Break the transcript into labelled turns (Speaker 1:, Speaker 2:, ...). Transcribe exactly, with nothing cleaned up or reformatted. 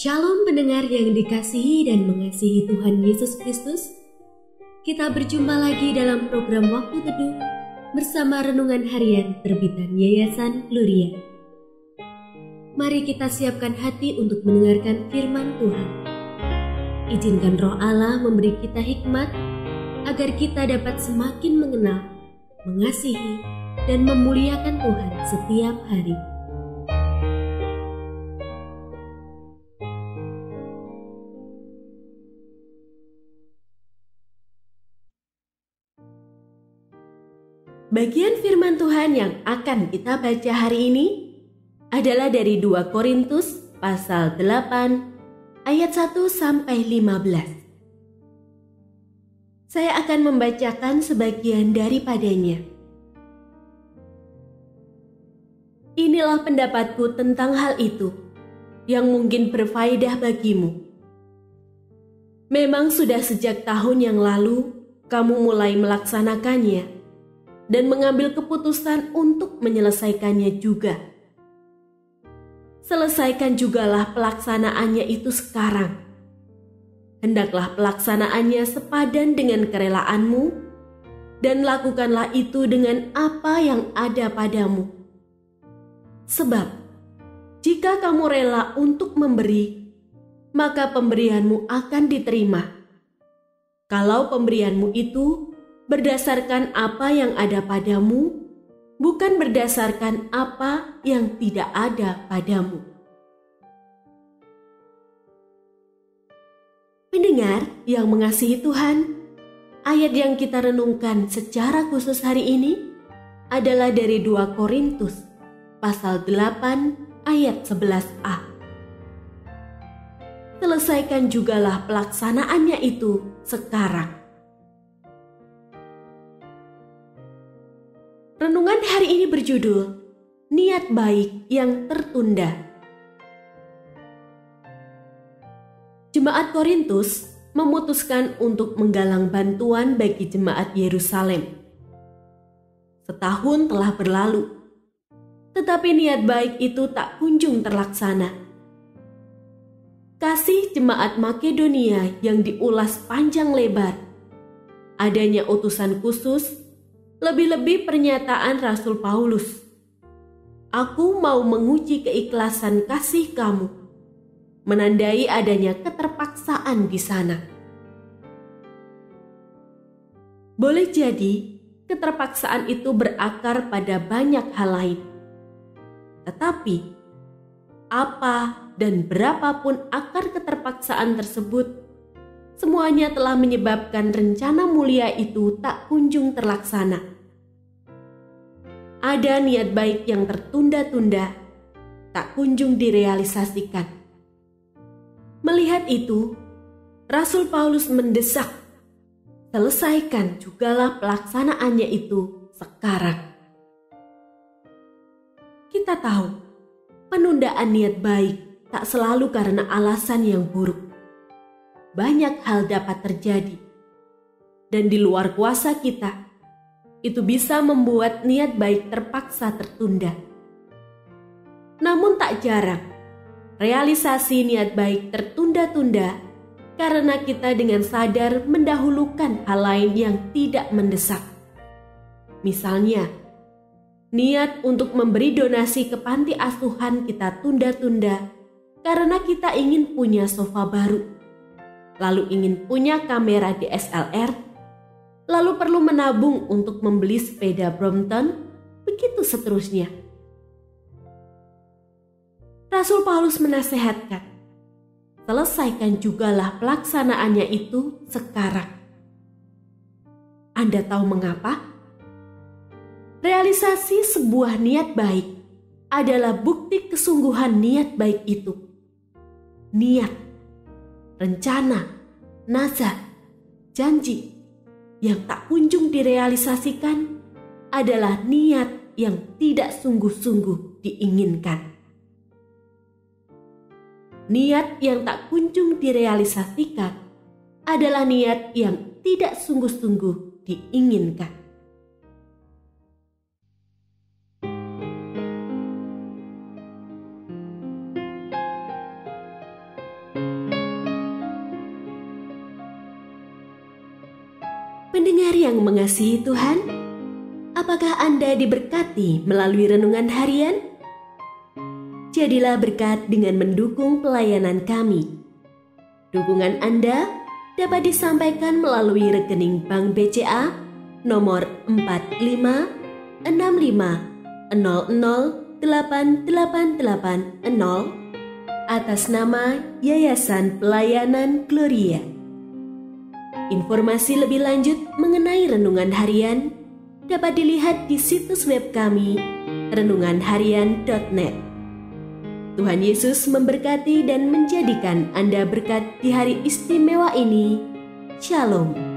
Speaker 1: Shalom pendengar yang dikasihi dan mengasihi Tuhan Yesus Kristus. Kita berjumpa lagi dalam program Waktu Teduh bersama Renungan Harian terbitan Yayasan Gloria. Mari kita siapkan hati untuk mendengarkan firman Tuhan. Izinkan Roh Allah memberi kita hikmat agar kita dapat semakin mengenal, mengasihi, dan memuliakan Tuhan setiap hari. Bagian firman Tuhan yang akan kita baca hari ini adalah dari dua Korintus pasal delapan ayat satu sampai lima belas. Saya akan membacakan sebagian daripadanya. Inilah pendapatku tentang hal itu yang mungkin berfaedah bagimu. Memang sudah sejak tahun yang lalu kamu mulai melaksanakannya dan mengambil keputusan untuk menyelesaikannya juga. Selesaikan jugalah pelaksanaannya itu sekarang. Hendaklah pelaksanaannya sepadan dengan kerelaanmu, dan lakukanlah itu dengan apa yang ada padamu. Sebab, jika kamu rela untuk memberi, maka pemberianmu akan diterima. Kalau pemberianmu itu berdasarkan apa yang ada padamu, bukan berdasarkan apa yang tidak ada padamu. Pendengar yang mengasihi Tuhan, ayat yang kita renungkan secara khusus hari ini adalah dari dua Korintus pasal delapan ayat sebelas a. Selesaikan jugalah pelaksanaannya itu sekarang. Renungan hari ini berjudul Niat Baik yang Tertunda. Jemaat Korintus memutuskan untuk menggalang bantuan bagi jemaat Yerusalem. Setahun telah berlalu, tetapi niat baik itu tak kunjung terlaksana. Kasih jemaat Makedonia yang diulas panjang lebar, adanya utusan khusus, lebih-lebih pernyataan Rasul Paulus, "Aku mau menguji keikhlasan kasih kamu," menandai adanya keterpaksaan di sana. Boleh jadi keterpaksaan itu berakar pada banyak hal lain. Tetapi, apa dan berapapun akar keterpaksaan tersebut, semuanya telah menyebabkan rencana mulia itu tak kunjung terlaksana. Ada niat baik yang tertunda-tunda, tak kunjung direalisasikan. Melihat itu, Rasul Paulus mendesak, selesaikan jugalah pelaksanaannya itu sekarang. Kita tahu, penundaan niat baik tak selalu karena alasan yang buruk. Banyak hal dapat terjadi, dan di luar kuasa kita, itu bisa membuat niat baik terpaksa tertunda. Namun tak jarang, realisasi niat baik tertunda-tunda karena kita dengan sadar mendahulukan hal lain yang tidak mendesak. Misalnya, niat untuk memberi donasi ke panti asuhan kita tunda-tunda karena kita ingin punya sofa baru, lalu ingin punya kamera D S L R, lalu perlu menabung untuk membeli sepeda Brompton, begitu seterusnya. Rasul Paulus menasehatkan, selesaikan jugalah pelaksanaannya itu sekarang. Anda tahu mengapa? Realisasi sebuah niat baik adalah bukti kesungguhan niat baik itu. Niat, rencana, nazar, janji yang tak kunjung direalisasikan adalah niat yang tidak sungguh-sungguh diinginkan. Niat yang tak kunjung direalisasikan adalah niat yang tidak sungguh-sungguh diinginkan. Pendengar yang mengasihi Tuhan, apakah Anda diberkati melalui renungan harian? Jadilah berkat dengan mendukung pelayanan kami. Dukungan Anda dapat disampaikan melalui rekening Bank B C A nomor empat lima enam lima nol nol delapan delapan delapan nol atas nama Yayasan Pelayanan Gloria. Informasi lebih lanjut mengenai renungan harian dapat dilihat di situs web kami renungan harian titik net. Tuhan Yesus memberkati dan menjadikan Anda berkat di hari istimewa ini. Shalom.